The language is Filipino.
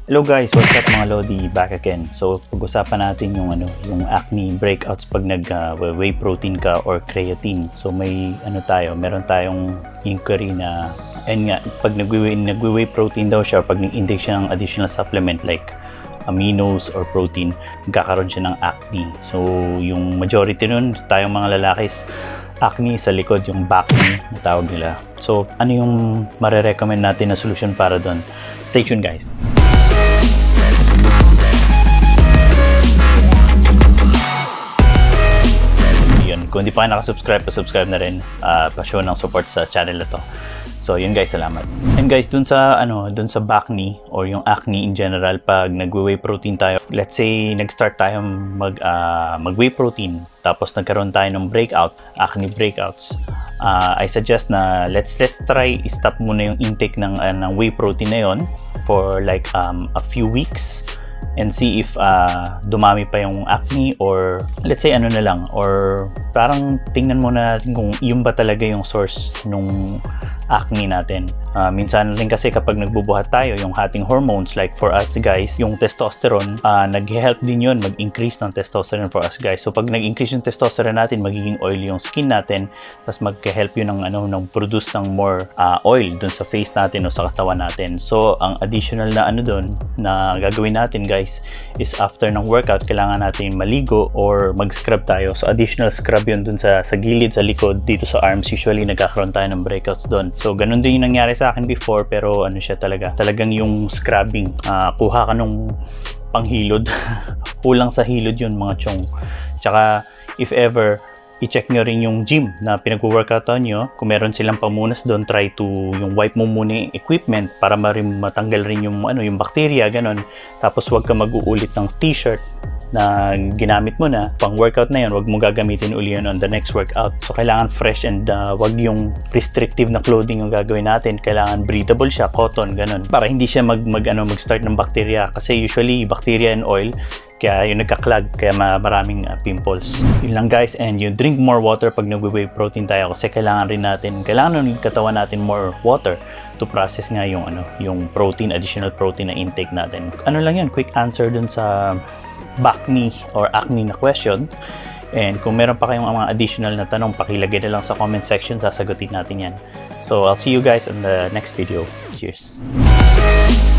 Hello guys, what's up mga Lodi? Back again. So pag-usapan natin yung acne breakouts pag nag-whey protein ka or creatine. So may meron tayong inquiry na pag nag-whey protein daw siya, pag nag-intake siya ng additional supplement like aminos or protein, magkakaroon siya ng acne. So yung majority nun, tayong mga lalakis, acne sa likod, yung Bacne na tawag nila. So ano yung mare-recommend natin na solution para doon? Stay tuned guys. Kung hindi pa kayo nakasubscribe, pa-subscribe na rin, pa-show ng support sa channel na to. So yun guys, salamat. And guys, dun sa Bacne or yung acne in general, pag nag-whey protein tayo, let's say nag-start tayo mag-whey protein, tapos nagkaroon tayo ng acne breakouts, I suggest na let's try stop muna yung intake ng whey protein na yon for like a few weeks and see if dumami pa yung acne, or let's say or parang tingnan muna natin kung yun ba talaga yung source nung acne natin. Minsan rin kasi kapag nagbubuhat tayo, yung ating hormones, like for us guys, yung testosterone, nag-help din yun mag-increase ng testosterone for us guys. So pag nag-increase yung testosterone natin, magiging oily yung skin natin, tapos mag-help yun ng produce ng more oil dun sa face natin o sa katawan natin. So ang additional na doon na gagawin natin guys is after ng workout, kailangan natin maligo or mag-scrub tayo. So additional scrub yun dun sa gilid, sa likod, dito sa arms. Usually nagkakaroon tayo ng breakouts doon. So ganun din yung nangyari sa akin before, pero talagang yung scrubbing, kuha ka nung panghilod. Kulang sa hilod yun mga chong. Tsaka if ever i-check nyo rin yung gym na pinag-workoutan nyo, kung meron silang pamunas doon, try to yung wipe mo muna yung equipment para matanggal rin yung bacteria, ganun. Tapos wag ka mag-uulit ng t-shirt na ginamit mo na pang workout na yun, wag mo gagamitin uli yun on the next workout. So kailangan fresh and wag yung restrictive na clothing yung gagawin natin. Kailangan breathable siya, cotton, ganun, para hindi siya mag-start ng bacteria, kasi usually bacteria and oil, kaya yung nagka-clog, kaya maraming pimples. Yun lang guys, and you drink more water pag nag-whey protein tayo, kasi kailangan ng katawan natin more water to process nga yung protein, additional protein na intake natin. Lang yan, quick answer dun sa Bacne or acne na question. And kung meron pa kayong mga additional na tanong, pakilagay na lang sa comment section, sasagutin natin yan. So I'll see you guys in the next video. Cheers!